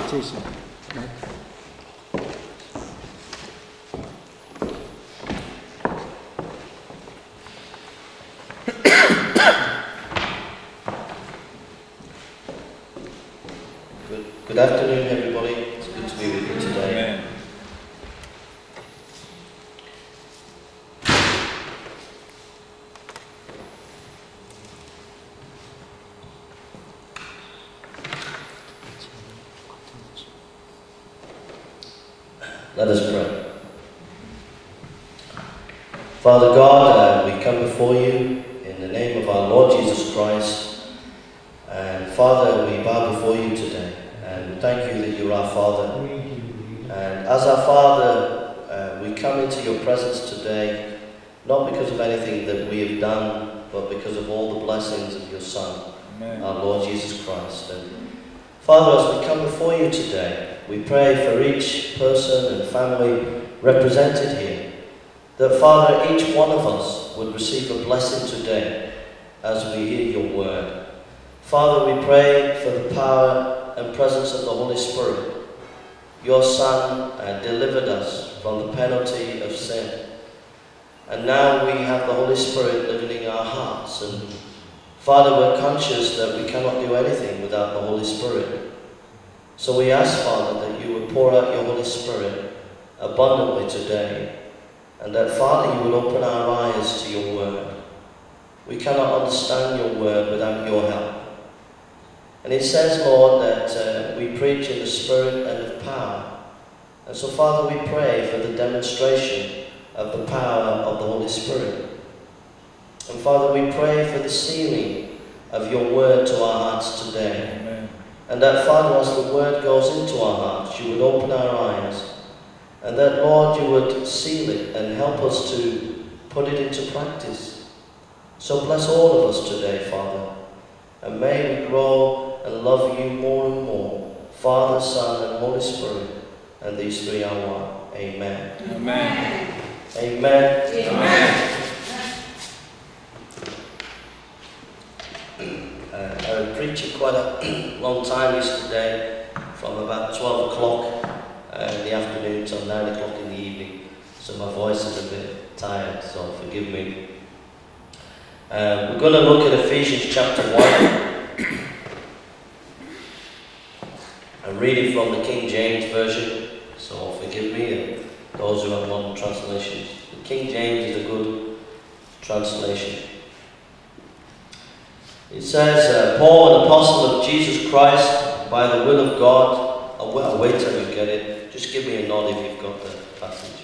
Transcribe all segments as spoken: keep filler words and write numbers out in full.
invitation. Good, good afternoon, everybody. It's good to be with you today. Amen. Let us pray. Father God, uh, we come before you in the name of our Lord Jesus Christ. And Father, we bow before you today. And thank you that you're our Father. And as our Father, uh, we come into your presence today, not because of anything that we have done, but because of all the blessings of your Son, Amen. Our Lord Jesus Christ. And Father, as we come before you today, we pray for each person and family represented here, that Father, each one of us would receive a blessing today as we hear your word. Father, we pray for the power and presence of the Holy Spirit. Your Son uh, delivered us from the penalty of sin. And now we have the Holy Spirit living in our hearts. And Father, we're conscious that we cannot do anything without the Holy Spirit. So we ask, Father, that you would pour out your Holy Spirit abundantly today. And that, Father, you would open our eyes to your word. We cannot understand your word without your help. And it says, Lord, that uh, we preach in the Spirit and of power. And so, Father, we pray for the demonstration of the power of the Holy Spirit. And, Father, we pray for the sealing of your word to our hearts today. Amen. And that, Father, as the word goes into our hearts, you would open our eyes. And that, Lord, you would seal it and help us to put it into practice. So bless all of us today, Father. And may we grow and love you more and more, Father, Son, and Holy Spirit, and these three are one. Amen. Amen. Amen. Amen. Uh, I was preaching quite a long time yesterday, from about twelve o'clock uh, in the afternoon till nine o'clock in the evening, so my voice is a bit tired, so forgive me. Um, we're going to look at Ephesians chapter one. I'm reading from the King James Version, so forgive me and those who have modern translations. The King James is a good translation. It says, uh, Paul, an apostle of Jesus Christ, by the will of God. I'll, I'll wait till you get it. Just give me a nod if you've got the passage.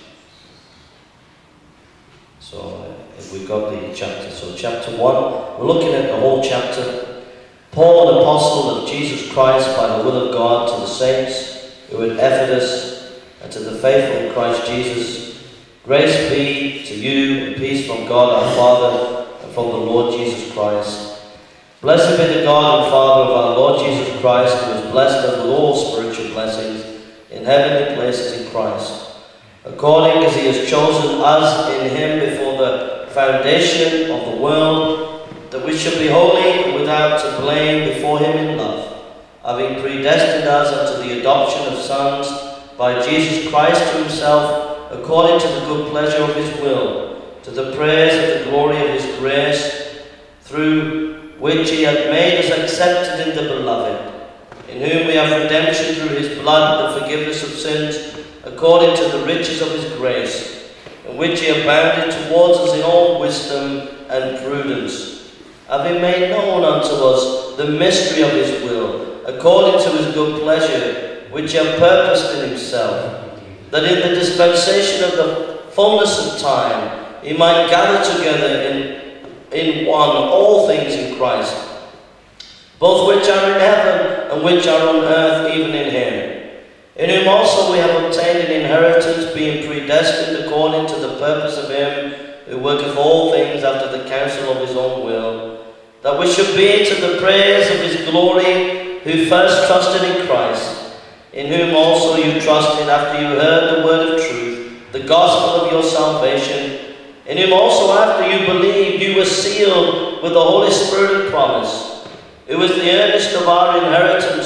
So, uh, if we've got the chapter. So, chapter one, we're looking at the whole chapter. Paul, an apostle of Jesus Christ, by the will of God, to the saints who are at Ephesus, and to the faithful in Christ Jesus, grace be to you and peace from God our Father and from the Lord Jesus Christ. Blessed be the God and Father of our Lord Jesus Christ, who has blessed us with all spiritual blessings in heavenly places in Christ, according as he has chosen us in him before the foundation of the world, that we should be holy and without to blame before him in love, having predestined us unto the adoption of sons by Jesus Christ to himself, according to the good pleasure of his will, to the praise of the glory of his grace, through which he hath made us accepted in the Beloved, in whom we have redemption through his blood, the forgiveness of sins, according to the riches of his grace, in which he abounded towards us in all wisdom and prudence, having made known unto us the mystery of his will, according to his good pleasure, which he hath purposed in himself, that in the dispensation of the fullness of time he might gather together in, in one all things in Christ, both which are in heaven and which are on earth, even in him, in whom also we have obtained an inheritance, being predestined according to the purpose of him who worketh all things after the counsel of his own will, that we should be to the praise of his glory, who first trusted in Christ, in whom also you trusted after you heard the word of truth, the gospel of your salvation, in whom also after you believed you were sealed with the Holy Spirit of promise, who is the earnest of our inheritance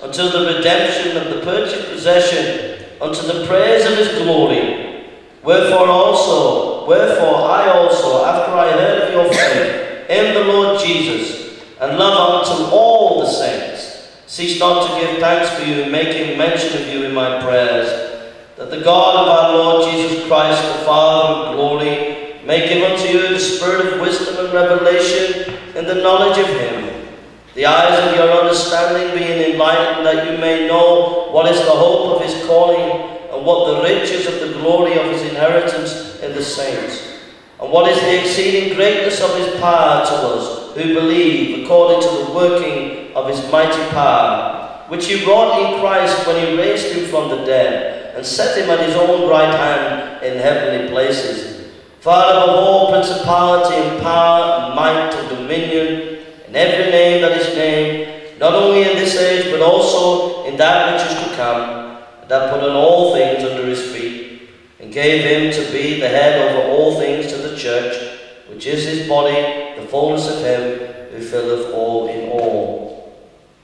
until the redemption of the purchased possession, unto the praise of his glory. Wherefore also, wherefore I also, after I heard of your faith in the Lord Jesus, and love unto all the saints, cease not to give thanks for you, making mention of you in my prayers, that the God of our Lord Jesus Christ, the Father of glory, may give unto you the spirit of wisdom and revelation in the knowledge of him, the eyes of your understanding being enlightened, that you may know what is the hope of his calling, and what the riches of the glory of his inheritance in the saints, and what is the exceeding greatness of his power to us who believe, according to the working of his mighty power, which he wrought in Christ when he raised him from the dead, and set him at his own right hand in heavenly places, far above all principality and power and might and dominion, and every name that is named, not only in this age, but also in that which is to come, and that put on all things under his feet, and gave him to be the head over all things to the church, which is his body, the fullness of him who filleth all in all.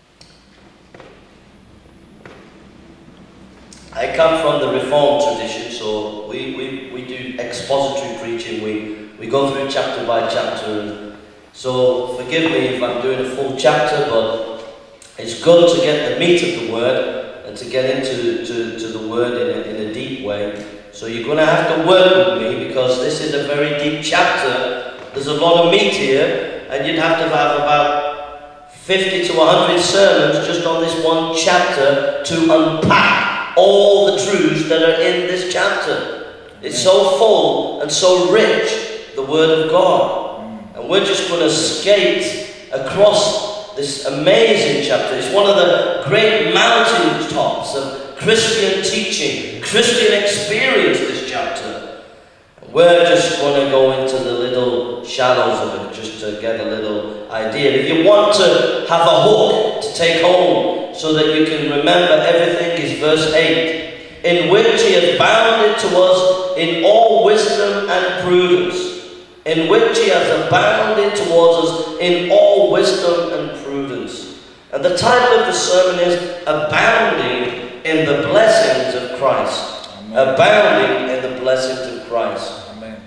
I come from the Reformed tradition, so we, we, we do expository preaching. We, we go through chapter by chapter, and so forgive me if I'm doing a full chapter, but it's good to get the meat of the word and to get into to, to the word in a, in a deep way. So you're going to have to work with me, because this is a very deep chapter. There's a lot of meat here, and you'd have to have about fifty to one hundred sermons just on this one chapter to unpack all the truths that are in this chapter. It's so full and so rich, the Word of God. And we're just going to skate across this amazing chapter. It's one of the great mountain tops of Christian teaching, Christian experience, this chapter. We're just going to go into the little shallows of it just to get a little idea. If you want to have a hook to take home so that you can remember everything, is verse eight, in which he has bounded to us in all wisdom and prudence. In which he has abounded towards us in all wisdom and prudence. And the title of the sermon is Abounding in the Blessings of Christ. Amen. Abounding in the Blessings of Christ. Amen.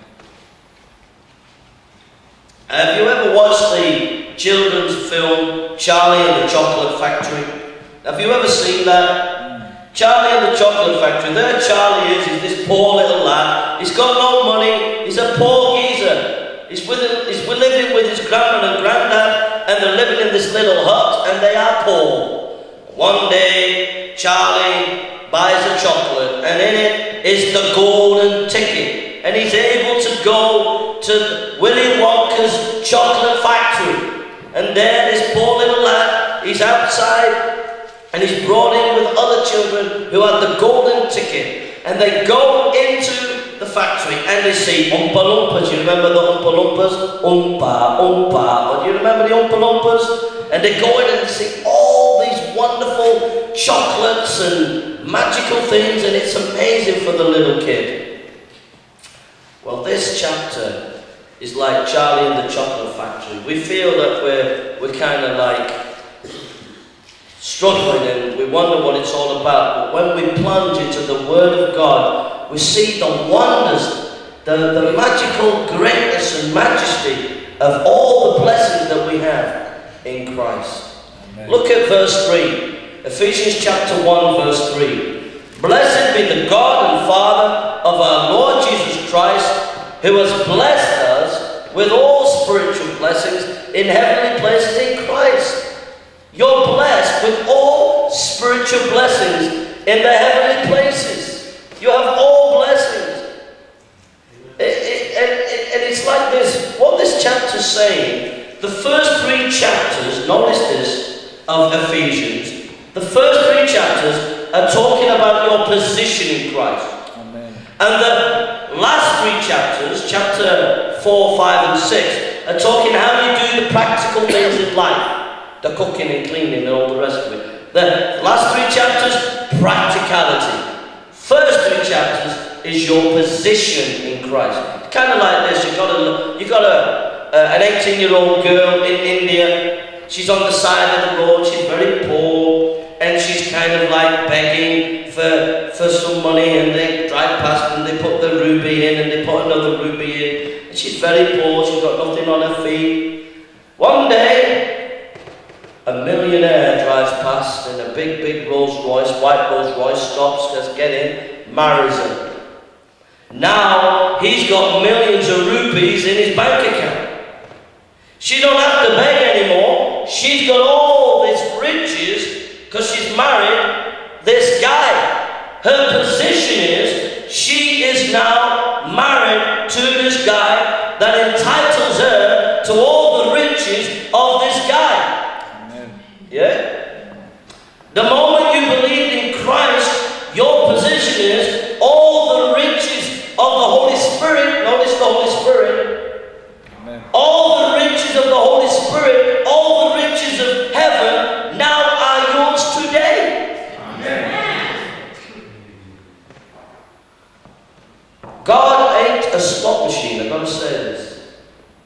Have you ever watched the children's film Charlie and the Chocolate Factory? Have you ever seen that? Charlie and the Chocolate Factory. There Charlie is, he's this poor little lad. He's got no money. He's a poor geezer. He's, with him, he's living with his grandma and granddad, and they're living in this little hut, and they are poor. One day, Charlie buys a chocolate, and in it is the golden ticket. And he's able to go to Willy Wonka's chocolate factory. And there, this poor little lad, he's outside, and he's brought in with other children who had the golden ticket. And they go into the factory and they see Oompa Loompas. You remember the Oompa Loompas? Oompa, Oompa. Do you remember the Oompa Loompas? And they go in and they see all these wonderful chocolates and magical things, and it's amazing for the little kid. Well, this chapter is like Charlie and the Chocolate Factory. We feel that we're, we're kind of like struggling and we wonder what it's all about. But when we plunge into the Word of God, we see the wonders, the, the magical greatness and majesty of all the blessings that we have in Christ. Amen. Look at verse three. Ephesians chapter one, verse three. Blessed be the God and Father of our Lord Jesus Christ, who has blessed us with all spiritual blessings in heavenly places in Christ. You're blessed with all spiritual blessings in the heavenly places. You have all blessings. It, it, and, it, and it's like this. What this chapter is saying, the first three chapters, notice this, of Ephesians, the first three chapters are talking about your position in Christ. Amen. And the last three chapters, chapter four, five, and six, are talking how you do the practical things in life. The cooking and cleaning and all the rest of it. The last three chapters, practicality. First three chapters is your position in Christ. It's kind of like this. You've got a, you've got a, uh, an eighteen-year-old girl in India. She's on the side of the road. She's very poor. And she kind of like begging for, for some money, and they drive past and they put the ruby in and they put another ruby in. And she's very poor, she's got nothing on her feet. One day, a millionaire drives past in a big, big Rolls Royce, white Rolls Royce, stops, says, get in, marries her. Now, he's got millions of rupees in his bank account. She don't have to beg anymore. She's got all this riches because she's married this guy. Her position is she is now married to this guy that entitles her to all the riches of this guy. Amen. Yeah? The moment you believe in Christ, your position is all the riches of the Holy Spirit. Notice the Holy Spirit. Amen. All the riches of the Holy Spirit, all the riches of heaven now are yours today. Amen. God ain't a slot machine. I've got to say this.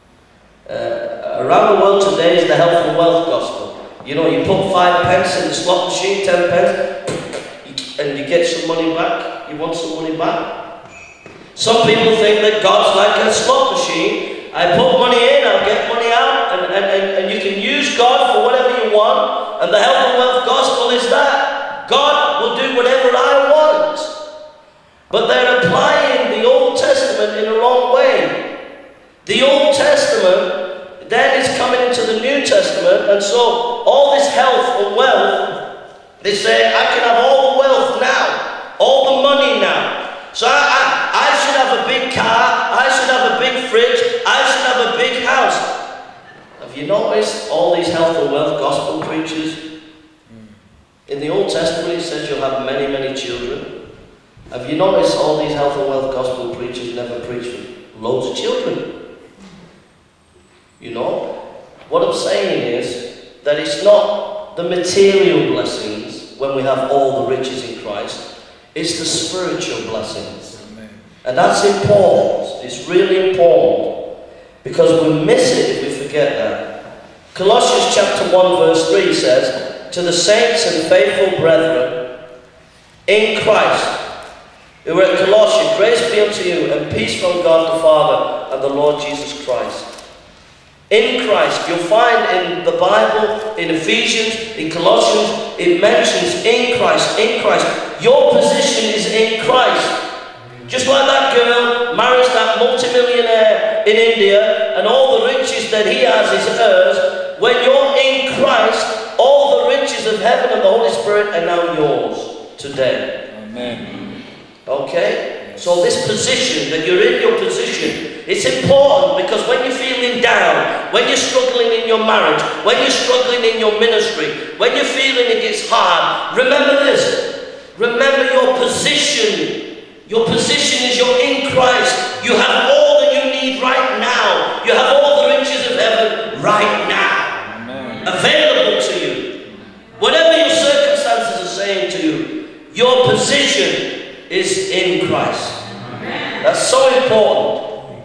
Uh, around the world today is the health and wealth gospel. You know, you put five pence in the slot machine, ten pence, and you get some money back. You want some money back? Some people think that God's like a slot machine. I put money in, I'll get money out, and, and, and, and you can use God for whatever you want. And the health and wealth gospel is that. God will do whatever I want. But they're applying the Old Testament in the wrong way. The Old Testament then is coming into the New Testament, and so all this health and wealth, they say, I can have all the wealth now, all the money now. So I, I, I should have a big car, I should have a big fridge, I should have a big house. Have you noticed all these health and wealth gospel preachers? In the Old Testament it says you'll have many, many children. Have you noticed all these health and wealth gospel preachers never preach for loads of children? You know? What I'm saying is that it's not the material blessings when we have all the riches in Christ. It's the spiritual blessings. Amen. And that's important. It's really important. Because we miss it if we forget that. Colossians chapter one verse three says, to the saints and faithful brethren in Christ, who are at Colossians, grace be unto you and peace from God the Father and the Lord Jesus Christ. In Christ, you'll find in the Bible, in Ephesians, in Colossians, it mentions in Christ, in Christ. Your position is in Christ. Just like that girl marries that multimillionaire in India and all the riches that he has is hers. When you're in Christ, all the riches of heaven and the Holy Spirit are now yours today. Amen. Okay? So this position, that you're in your position, it's important because when you're feeling down, when you're struggling in your marriage, when you're struggling in your ministry, when you're feeling it gets hard, remember this. Remember your position. Your position is you're in Christ. You have all that you need right now. You have all the riches of heaven right now. Amen. Available to you. Whatever your circumstances are saying to you, your position is in Christ. Amen. That's so important.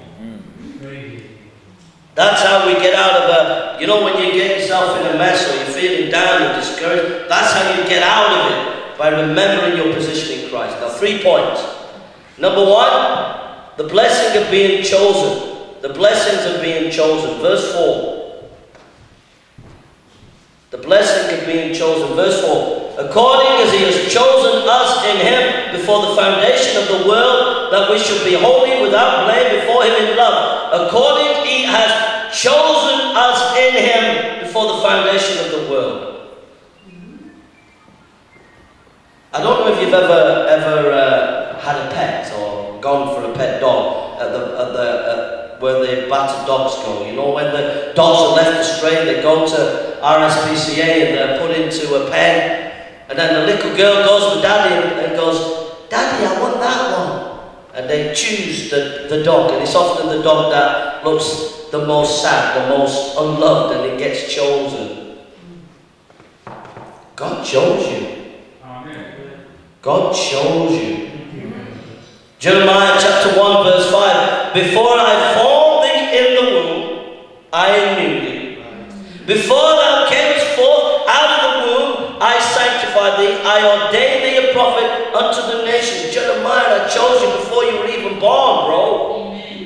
That's how we get out of a, you know, when you get yourself in a mess or you're feeling down and discouraged, that's how you get out of it, by remembering your position in Christ. Now, three points. Number one, the blessing of being chosen. The blessings of being chosen. Verse four. The blessing of being chosen. Verse four. According as he has chosen us in him before the foundation of the world, that we should be holy without blame before him in love. According he has chosen us in him before the foundation of the world. I don't know if you've ever ever uh, had a pet or gone for a pet dog at the at the at where the battered dogs go. You know, when the dogs are left astray, they go to R S P C A and they're put into a pen. And then the little girl goes with daddy and goes, Daddy, I want that one. And they choose the, the dog. And it's often the dog that looks the most sad, the most unloved, and it gets chosen. God chose you. Amen. God chose you. Amen. Jeremiah chapter one verse five. Before I formed thee in the womb, I knew thee. Before thou camest forth out of the womb, I sanctified thee, I ordained thee a prophet unto the nations. Jeremiah, I chose you before you were even born, bro.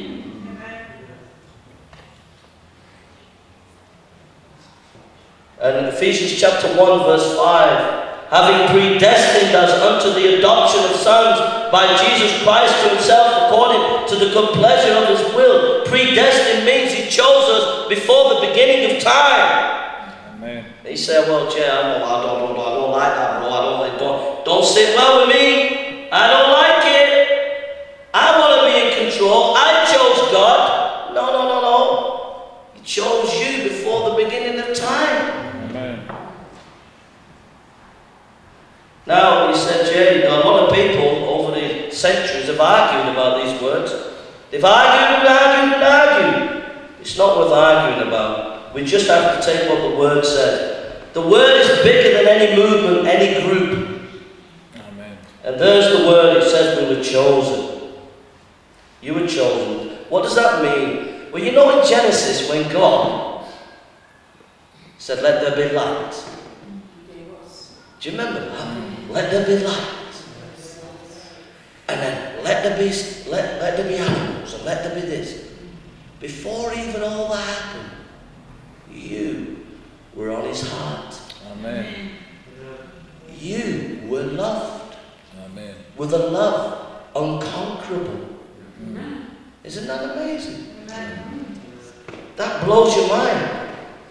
And in Ephesians chapter one verse five, having predestined us unto the adoption of sons by Jesus Christ to himself according to the good pleasure of his will. Predestined means he chose us before the beginning of time. Amen. He said, well, Jay, I don't, I don't, I don't like that, bro. I don't like, don't, don't sit well with me. I don't like it. I want to be in control. I chose God. No, no, no, no. He chose you before the beginning of time. Now, he said, Jerry, a lot of people over the centuries have argued about these words. They've argued and argued and argued. It's not worth arguing about. We just have to take what the word says. The word is bigger than any movement, any group. Amen. And there's the word. It says we were chosen. You were chosen. What does that mean? Well, you know in Genesis when God said, let there be light. Do you remember that? Let there be light. And then let there be let, let there be animals and let there be this. Before even all that happened, you were on his heart. Amen. You were loved. Amen. With a love unconquerable. Mm. Isn't that amazing? Amen. That blows your mind.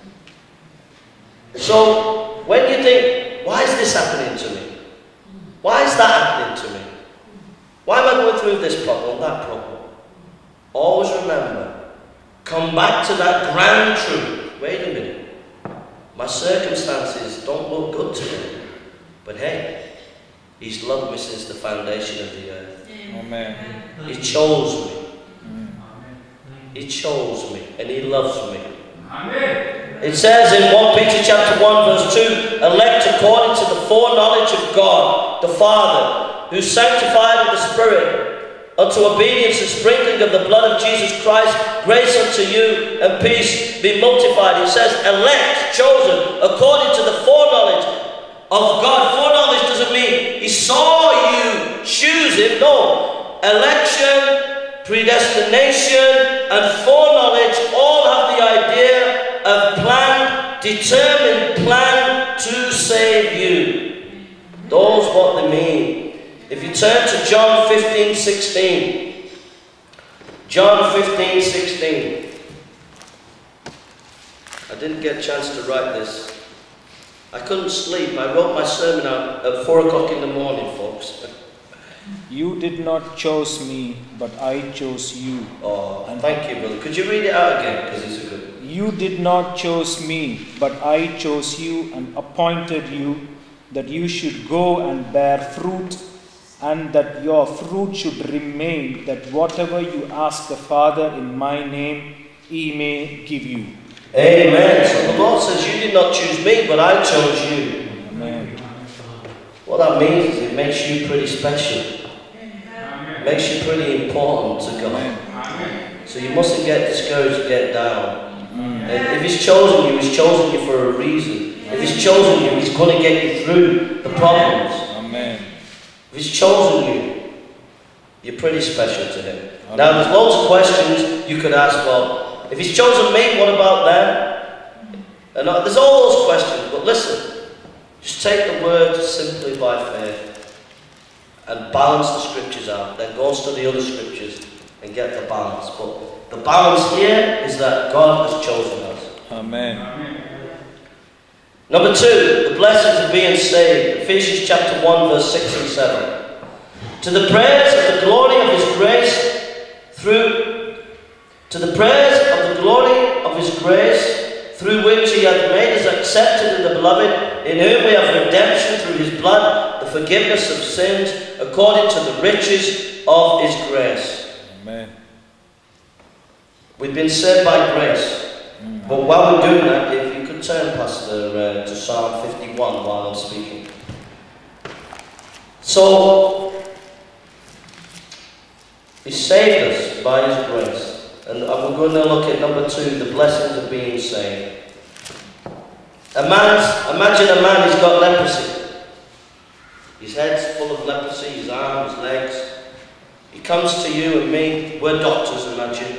So when you think, why is this happening to me? Why is that happening to me? Why am I going through this problem, that problem? Always remember, come back to that grand truth. Wait a minute. My circumstances don't look good today. But hey, he's loved me since the foundation of the earth. Amen. He chose me. He chose me and he loves me. Amen. It says in First Peter chapter one verse two, elect according to the foreknowledge of God, the Father, who sanctified with the Spirit, unto obedience and sprinkling of the blood of Jesus Christ, grace unto you and peace be multiplied. It says elect, chosen, according to the foreknowledge of God. Foreknowledge doesn't mean he saw you choose him. No. Election, predestination, and foreknowledge all have the idea of plan, determined plan to save you. Those what they mean. If you turn to John fifteen sixteen. John fifteen sixteen. I didn't get a chance to write this. I couldn't sleep. I wrote my sermon out at four o'clock in the morning, folks. You did not choose me, but I chose you. Oh, and thank you, brother. Could you read it out again? Because it's a good. You did not choose me, but I chose you and appointed you that you should go and bear fruit, and that your fruit should remain, that whatever you ask the Father in my name, he may give you. Amen. So the Lord says, you did not choose me, but I chose you. Amen. What that means is it makes you pretty special. It makes you pretty important to God. Amen. So you mustn't get discouraged or get down. Amen. And if he's chosen you, he's chosen you for a reason. If he's chosen you, he's going to get you through the problems. Amen. If he's chosen you, you're pretty special to him. Amen. Now there's loads of questions you could ask. Well, if he's chosen me, what about them? And uh, there's all those questions. But listen, just take the word simply by faith and balance the scriptures out. Then go and study other scriptures and get the balance. But the balance here is that God has chosen us. Amen. Amen. Number two, the blessings of being saved. Ephesians chapter one, verse six and seven. To the prayers of the glory of his grace through to the prayers of the glory of his grace through which he hath made us accepted in the beloved, in whom we have redemption through his blood, the forgiveness of sins, according to the riches of his grace. Amen. We've been saved by grace. Mm. But while we're doing that, if you could turn, Pastor, uh, to Psalm fifty-one while I'm speaking. So, he saved us by his grace. And we're going to look at number two, the blessings of being saved. A man's, imagine a man who's got leprosy. His head's full of leprosy, his arms, his legs. He comes to you and me, we're doctors, imagine.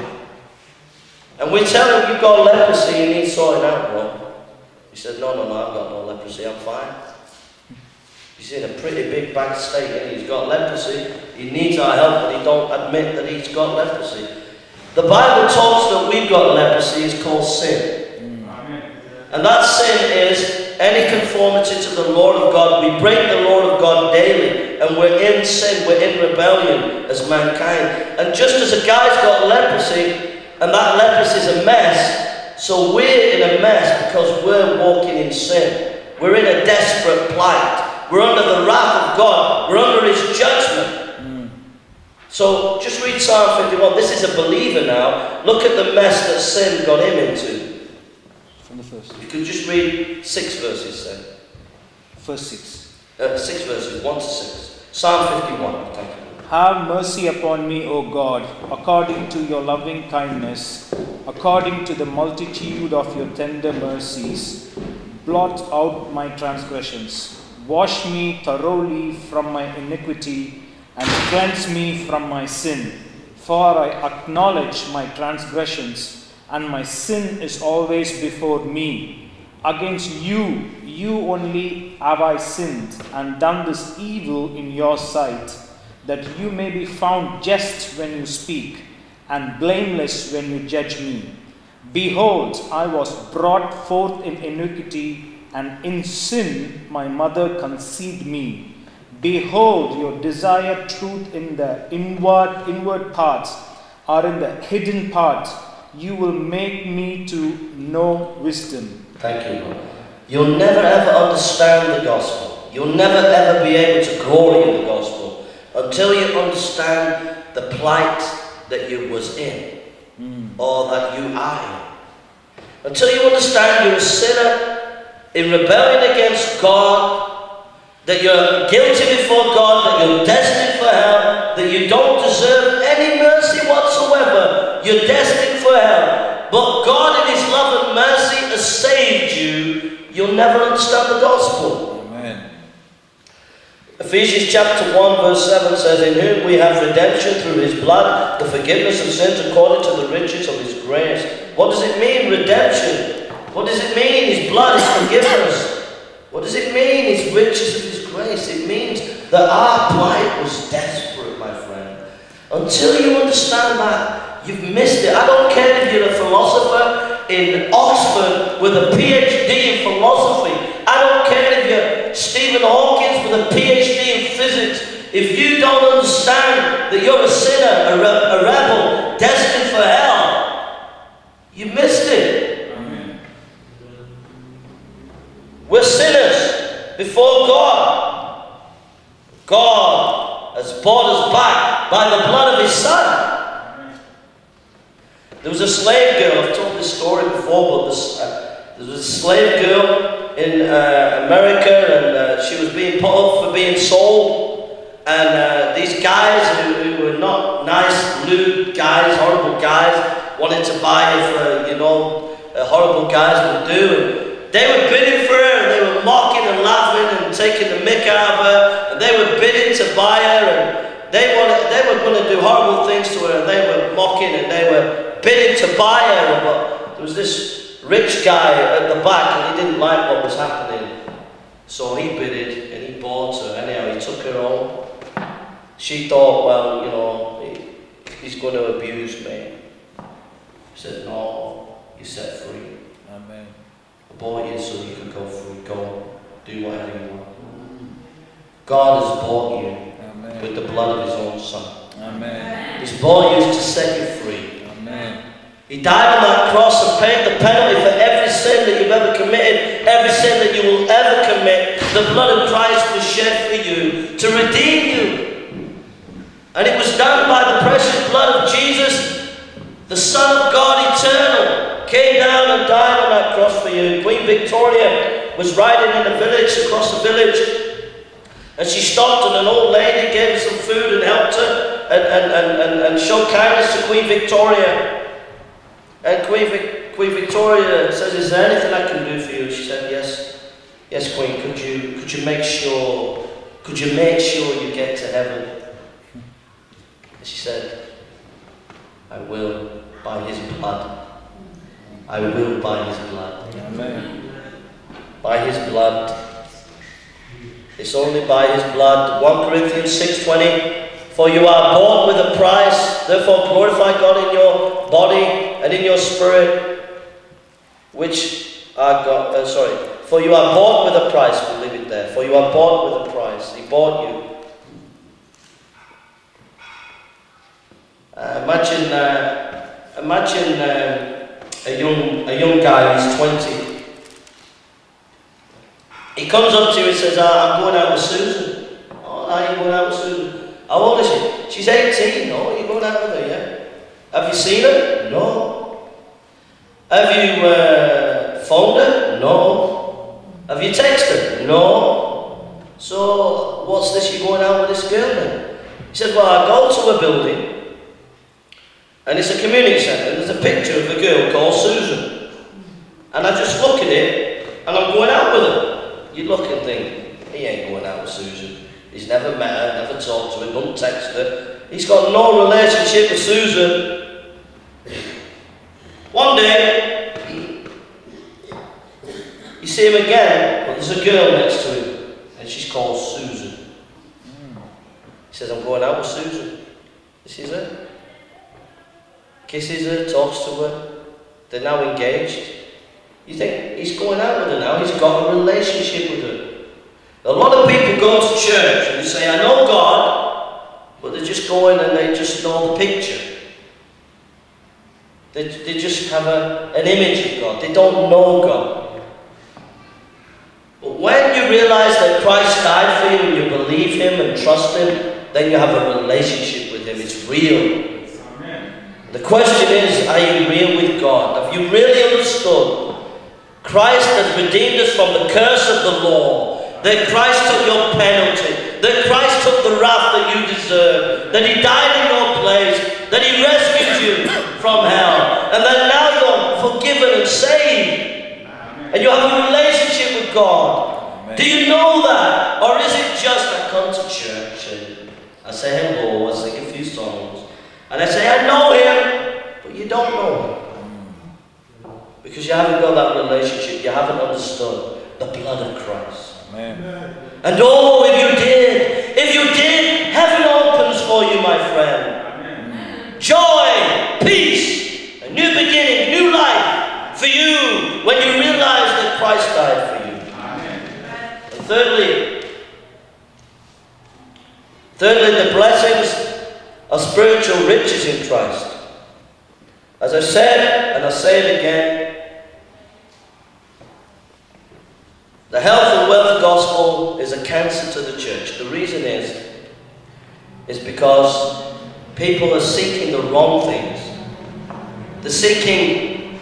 And we tell him, you've got leprosy, you need sorting out, bro. He said, no, no, no, I've got no leprosy, I'm fine. He's in a pretty big bad state, and he's got leprosy. He needs our help, but he don't admit that he's got leprosy. The Bible talks that we've got leprosy is called sin. Mm. And that sin is any conformity to the Lord of God. We break the Lord of God daily, and we're in sin, we're in rebellion as mankind. And just as a guy's got leprosy, and that leprosy is a mess, so we're in a mess because we're walking in sin. We're in a desperate plight. We're under the wrath of God. We're under His judgment. Mm. So just read Psalm fifty-one. This is a believer now. Look at the mess that sin got him into. From the first. You could just read six verses then. First six. Uh, six verses, one to six. Psalm fifty-one. Thank you. Have mercy upon me, O God, according to your loving kindness, according to the multitude of your tender mercies. Blot out my transgressions. Wash me thoroughly from my iniquity and cleanse me from my sin. For I acknowledge my transgressions, and my sin is always before me. Against you, you only have I sinned and done this evil in your sight, that you may be found just when you speak, and blameless when you judge me. Behold, I was brought forth in iniquity, and in sin my mother conceived me. Behold, your desired truth in the inward inward parts are in the hidden part. You will make me to know wisdom. Thank you, Lord. You'll never ever understand the gospel. You'll never ever be able to glory in the gospel until you understand the plight that you was in, mm. or that you are in. Until you understand you're a sinner in rebellion against God, that you're guilty before God, that you're destined for hell, that you don't deserve any mercy whatsoever, you're destined for hell. But God in His love and mercy has saved you, you'll never understand the gospel. Amen. Ephesians chapter one verse seven says, in whom we have redemption through His blood, the forgiveness of sins according to the riches of His grace. What does it mean, redemption? What does it mean, His blood is forgiveness? What does it mean, His riches of His grace? It means that our plight was desperate, my friend. Until you understand that, you've missed it. I don't care if you're a philosopher in Oxford with a P H D in philosophy. I don't care if you're Stephen Hawking with a P H D in physics. If you don't understand that you're a sinner, a, re a rebel, destined for hell, you missed it. We're sinners before God. God has bought us back by the blood of His Son. There was a slave girl, I've told this story before, but this, uh, there was a slave girl in uh, America, and uh, she was being put up for being sold. And uh, these guys who, who were not nice, lewd guys, horrible guys, wanted to buy her for, you know, uh, horrible guys would do. And they were bidding for her, and they were mocking and laughing and taking the mick out of her, and they were bidding to buy her, and they wanted, they were going to do horrible things to her, and they were mocking and they were bidding to buy her. But there was this rich guy at the back, and he didn't like what was happening, so he bidded and he bought her. Anyhow, he took her home. She thought, well, you know, he, he's going to abuse me. He said, no, you're set free. Amen. I bought you so you could go free, go, do whatever you want. God has bought you. Amen. With the blood of His own Son. Amen. He's bought you to set you free. Amen. He died on that cross and paid the penalty for every sin that you've ever committed, every sin that you will ever commit. The blood of Christ was shed for you to redeem you. And it was done by the precious blood of Jesus, the Son of God eternal, came down and died on that cross for you. Queen Victoria was riding in a village, across the village, and she stopped, and an old lady gave her some food and helped her and, and, and, and, and showed kindness to Queen Victoria. And Queen, Vic, Queen Victoria says, is there anything I can do for you? She said, yes. Yes, Queen, could you, could you make sure, Could you make sure you get to heaven? And she said, I will by his blood. I will by his blood. Amen. By his blood. It's only by his blood. First Corinthians six twenty. For you are bought with a price. Therefore glorify God in your body and in your spirit, which are God. Uh, sorry. For you are bought with a price. We'll leave it there. For you are bought with a price. He bought you. Uh, imagine, uh, imagine uh, a young a young guy. He's twenty. He comes up to you and says, ah, "I'm going out with Susan." "Oh, are you going out with Susan? How old is she?" "She's eighteen." "Oh, you're going out with her, yeah? Have you seen her?" "No." "Have you uh, phoned her?" "No." "Have you texted her?" "No." "So what's this? You're going out with this girl then?" He says, "Well, I go to a building. And it's a community centre, and there's a picture of a girl called Susan. And I just look at it, and I'm going out with her." You look and think, he ain't going out with Susan. He's never met her, never talked to her, don't text her. He's got no relationship with Susan. One day, you see him again, but there's a girl next to him, and she's called Susan. He says, "I'm going out with Susan." This is it. Kisses her, talks to her. They're now engaged. You think, he's going out with her now, he's got a relationship with her. A lot of people go to church and they say, "I know God," but they're just going and they just know the picture. They, they just have a, an image of God. They don't know God. But when you realise that Christ died for you and you believe him and trust him, then you have a relationship with him. It's real. The question is, are you real with God? Have you really understood Christ has redeemed us from the curse of the law, that Christ took your penalty, that Christ took the wrath that you deserve, that he died in your place, that he rescued you from hell, and that now you're forgiven and saved, and you have a relationship with God? Amen. Do you know that? Or is it just, I come to church and I say hello, I sing a few songs, and I say, I know him, but you don't know him. Because you haven't got that relationship, you haven't understood the blood of Christ. Amen. And oh, if you did, if you did, heaven opens for you, my friend. Amen. Joy, peace, a new beginning, new life for you when you realize that Christ died for you. Amen. And thirdly, thirdly, the blessings of spiritual riches in Christ. As I said, and I say it again, the health and wealth gospel is a cancer to the church. The reason is, is because people are seeking the wrong things. They're seeking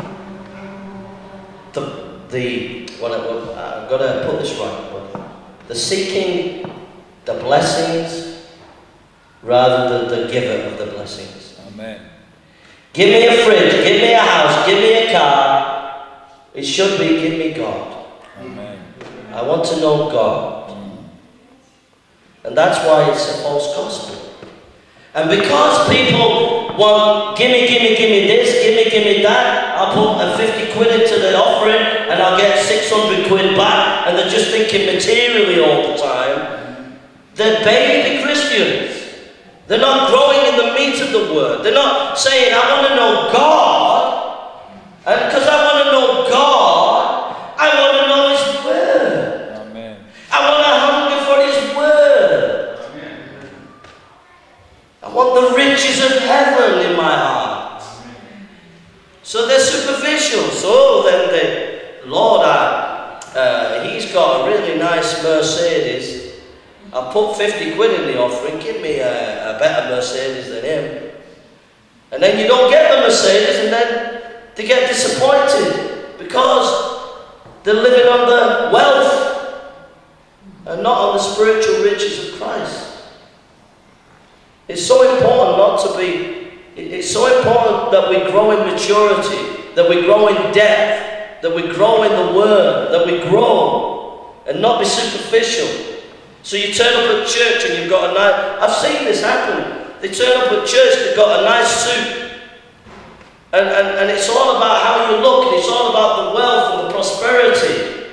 the, the what I, what, I've got to put this right, but they're seeking the blessings rather than the giver of the blessings. Amen. Give me a fridge, give me a house, give me a car. It should be, give me God. Amen. I want to know God. And that's why it's a false gospel. And because people want, give me, give me, give me this, give me, give me that, I'll put a fifty quid into the offering and I'll get six hundred quid back, and they're just thinking materially all the time, they're baby Christians. They're not growing in the meat of the word. They're not saying, I want to know God, and because I want to know God, I want to know his word. Amen. I want to hunger for his word. Amen. I want the riches of heaven in my heart. Amen. So they're superficial. So then they, Lord, I, uh, he's got a really nice Mercedes. I'll put fifty quid in the offering, give me a, a better Mercedes than him. And then you don't get the Mercedes, and then they get disappointed because they're living on the wealth and not on the spiritual riches of Christ. It's so important not to be, it's so important that we grow in maturity, that we grow in depth, that we grow in the word, that we grow and not be superficial. So you turn up at church and you've got a nice... I've seen this happen. They turn up at church, they've got a nice suit. And, and, and it's all about how you look, and it's all about the wealth and the prosperity.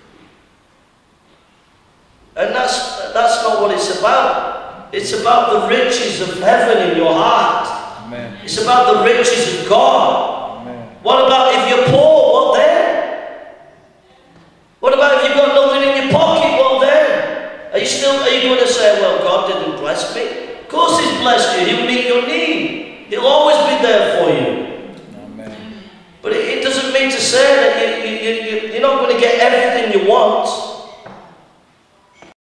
And that's, that's not what it's about. It's about the riches of heaven in your heart. Amen. It's about the riches of God. Amen. What about